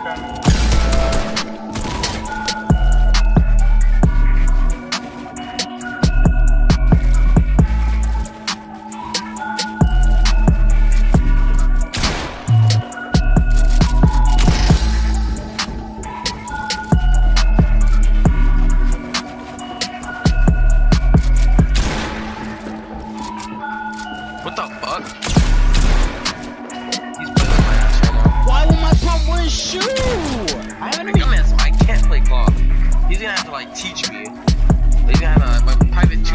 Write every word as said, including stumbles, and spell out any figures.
What the fuck? He's playing with my ass right now. Why will my pump wear a shoe? I haven't even. I can't play golf. He's gonna have to like teach me. He's gonna have to, like, my private